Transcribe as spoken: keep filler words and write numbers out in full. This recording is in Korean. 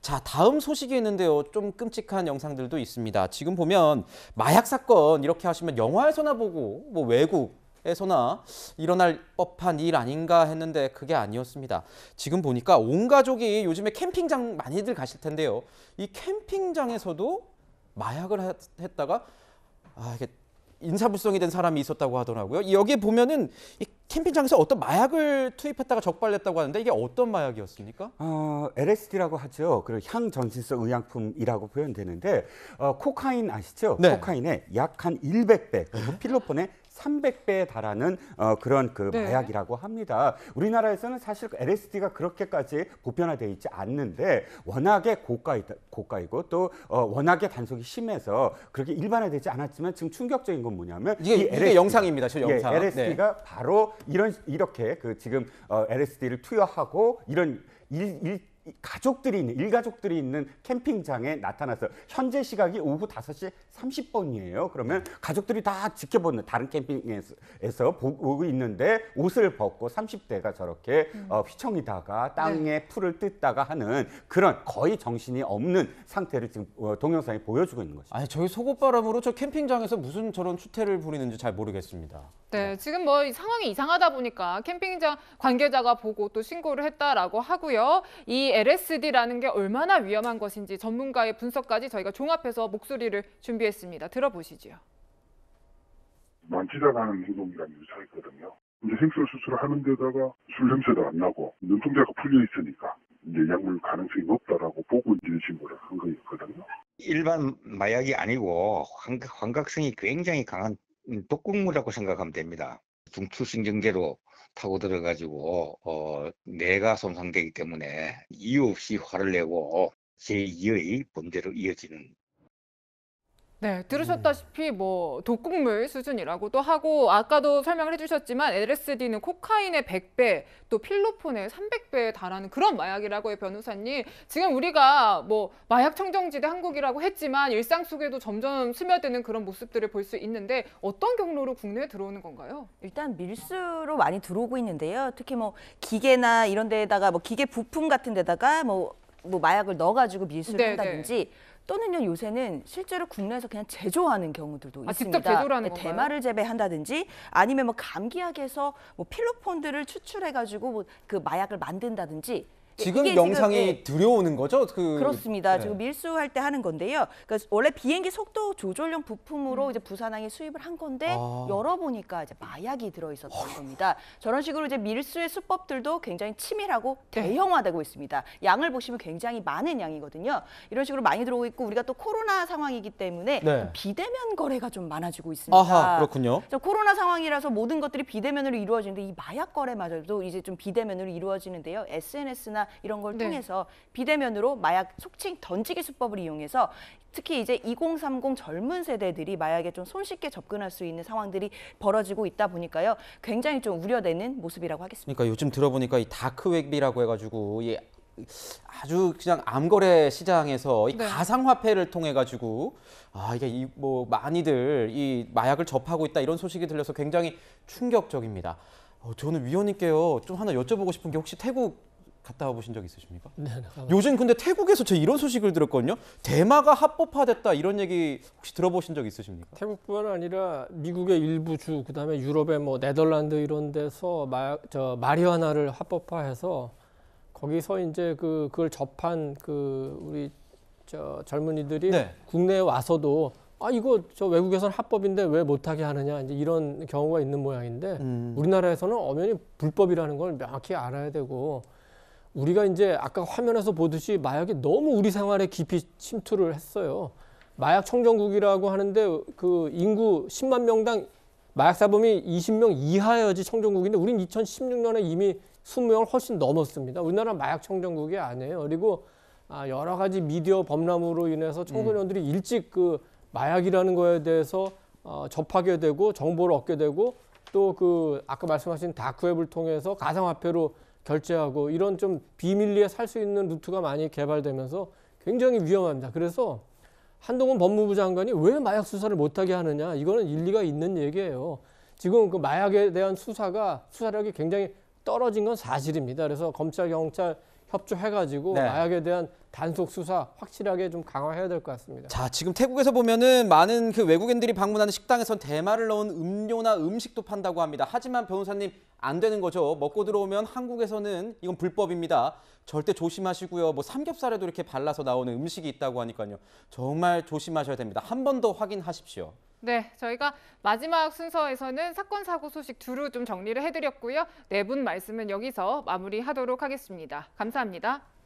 자, 다음 소식이 있는데요. 좀 끔찍한 영상들도 있습니다. 지금 보면 마약 사건 이렇게 하시면 영화에서나 보고 뭐 외국에서나 일어날 법한 일 아닌가 했는데 그게 아니었습니다. 지금 보니까 온 가족이 요즘에 캠핑장 많이들 가실 텐데요. 이 캠핑장에서도 마약을 했다가 아, 이게 인사불성이 된 사람이 있었다고 하더라고요. 여기에 보면은 이 캠핑장에서 어떤 마약을 투입했다가 적발됐다고 하는데 이게 어떤 마약이었습니까? 어, 엘에스디라고 하죠. 그리고 향전신성 의약품이라고 표현되는데 어, 코카인 아시죠? 네. 코카인의 약 한 일백 배, 그리고 필로폰의 삼백 배에 달하는 어, 그런 그 네. 마약이라고 합니다. 우리나라에서는 사실 엘에스디가 그렇게까지 보편화되어 있지 않는데 워낙에 고가이, 고가이고 또 어, 워낙에 단속이 심해서 그렇게 일반화되지 않았지만 지금 충격적인 건 뭐냐면 이게, 이 이게 엘에스디, 영상입니다. 저 영상. 예, 엘에스디가 네. 바로 이런 이렇게 그 지금 어, 엘에스디를 투여하고 이런 일, 일 가족들이 있는 일가족들이 있는 캠핑장에 나타나서 현재 시각이 오후 다섯 시 삼십 분이에요. 그러면 가족들이 다 지켜보는 다른 캠핑에서 보고 있는데 옷을 벗고 삼십 대가 저렇게 음. 어, 휘청이다가 땅에 네. 풀을 뜯다가 하는 그런 거의 정신이 없는 상태를 지금 어, 동영상이 보여주고 있는 것입니다. 아니, 저희 속옷바람으로 저 캠핑장에서 무슨 저런 추태를 부리는지 잘 모르겠습니다. 네, 지금 뭐 상황이 이상하다 보니까 캠핑장 관계자가 보고 또 신고를 했다라고 하고요. 이 엘에스디라는 게 얼마나 위험한 것인지 전문가의 분석까지 저희가 종합해서 목소리를 준비했습니다. 들어보시죠. 만지다가 하는 행동이랑 유사했거든요. 이제 생술 수술을 하는 데다가 술 냄새도 안 나고 눈동자가 풀려 있으니까 이제 약물 가능성이 높다라고 보고 이제 신고를 한 거였거든요. 일반 마약이 아니고 환각, 환각성이 굉장히 강한 독극물이라고 생각하면 됩니다. 중추신경제로 타고 들어가지고 어, 뇌가 손상되기 때문에 이유 없이 화를 내고 제이의 범죄로 이어지는. 네, 들으셨다시피 뭐 독극물 수준이라고도 하고 아까도 설명을 해주셨지만 엘에스디는 코카인의 백 배, 또 필로폰의 삼백 배에 달하는 그런 마약이라고 해요, 변호사님. 지금 우리가 뭐 마약 청정지대 한국이라고 했지만 일상 속에도 점점 스며드는 그런 모습들을 볼 수 있는데 어떤 경로로 국내에 들어오는 건가요? 일단 밀수로 많이 들어오고 있는데요. 특히 뭐 기계나 이런 데다가 뭐 기계 부품 같은 데다가 뭐, 뭐 마약을 넣어가지고 밀수를 네네. 한다든지 또는요 요새는 실제로 국내에서 그냥 제조하는 경우들도 아, 있습니다. 직접 제조라는 건가요? 대마를 재배한다든지 아니면 뭐 감기약에서 뭐 필로폰들을 추출해가지고 뭐 그 마약을 만든다든지. 지금 이게 영상이 지금, 예, 들여오는 거죠? 그, 그렇습니다. 네. 지금 밀수할 때 하는 건데요. 그러니까 원래 비행기 속도 조절용 부품으로 음. 이제 부산항이 수입을 한 건데 아. 열어보니까 이제 마약이 들어있었던 어휴. 겁니다. 저런 식으로 이제 밀수의 수법들도 굉장히 치밀하고 대형화되고 있습니다. 양을 보시면 굉장히 많은 양이거든요. 이런 식으로 많이 들어오고 있고 우리가 또 코로나 상황이기 때문에 네. 비대면 거래가 좀 많아지고 있습니다. 아하, 그렇군요. 코로나 상황이라서 모든 것들이 비대면으로 이루어지는데 이 마약 거래마저도 이제 좀 비대면으로 이루어지는데요. 에스엔에스나 이런 걸 네. 통해서 비대면으로 마약 속칭 던지기 수법을 이용해서 특히 이제 이공삼공 젊은 세대들이 마약에 좀 손쉽게 접근할 수 있는 상황들이 벌어지고 있다 보니까요. 굉장히 좀 우려되는 모습이라고 하겠습니다. 그러니까 요즘 들어보니까 이 다크웹이라고 해가지고 이 아주 그냥 암거래 시장에서 이 네. 가상화폐를 통해 가지고 아 이게 이 뭐 많이들 이 마약을 접하고 있다 이런 소식이 들려서 굉장히 충격적입니다. 어, 저는 위원님께요 좀 하나 여쭤보고 싶은 게 혹시 태국 갔다 와보신 적 있으십니까? 네, 네. 요즘 근데 태국에서 저 이런 소식을 들었거든요. 대마가 합법화됐다 이런 얘기 혹시 들어보신 적 있으십니까? 태국뿐만 아니라 미국의 일부 주, 그다음에 유럽의 뭐 네덜란드 이런 데서 마, 저 마리화나를 합법화해서 거기서 이제 그 그걸 접한 그 우리 저 젊은이들이 네. 국내에 와서도 아 이거 저 외국에서는 합법인데 왜 못하게 하느냐 이제 이런 경우가 있는 모양인데 음. 우리나라에서는 엄연히 불법이라는 걸 명확히 알아야 되고. 우리가 이제 아까 화면에서 보듯이 마약이 너무 우리 생활에 깊이 침투를 했어요. 마약 청정국이라고 하는데 그 인구 십만 명당 마약 사범이 이십 명 이하여야지 청정국인데 우린 이천십육 년에 이미 이십 명을 훨씬 넘었습니다. 우리나라 마약 청정국이 아니에요. 그리고 여러 가지 미디어 범람으로 인해서 청소년들이 음. 일찍 그 마약이라는 거에 대해서 접하게 되고 정보를 얻게 되고 또 그 아까 말씀하신 다크웹을 통해서 가상화폐로 결제하고 이런 좀 비밀리에 살 수 있는 루트가 많이 개발되면서 굉장히 위험합니다. 그래서 한동훈 법무부 장관이 왜 마약 수사를 못하게 하느냐 이거는 일리가 있는 얘기예요. 지금 그 마약에 대한 수사가 수사력이 굉장히 떨어진 건 사실입니다. 그래서 검찰, 경찰 협조해가지고 네. 마약에 대한 단속 수사 확실하게 좀 강화해야 될 것 같습니다. 자, 지금 태국에서 보면은 많은 그 외국인들이 방문하는 식당에선 대마를 넣은 음료나 음식도 판다고 합니다. 하지만 변호사님 안 되는 거죠. 먹고 들어오면 한국에서는 이건 불법입니다. 절대 조심하시고요. 뭐 삼겹살에도 이렇게 발라서 나오는 음식이 있다고 하니까요. 정말 조심하셔야 됩니다. 한 번 더 확인하십시오. 네, 저희가 마지막 순서에서는 사건 사고 소식 두루 좀 정리를 해드렸고요. 네 분 말씀은 여기서 마무리하도록 하겠습니다. 감사합니다.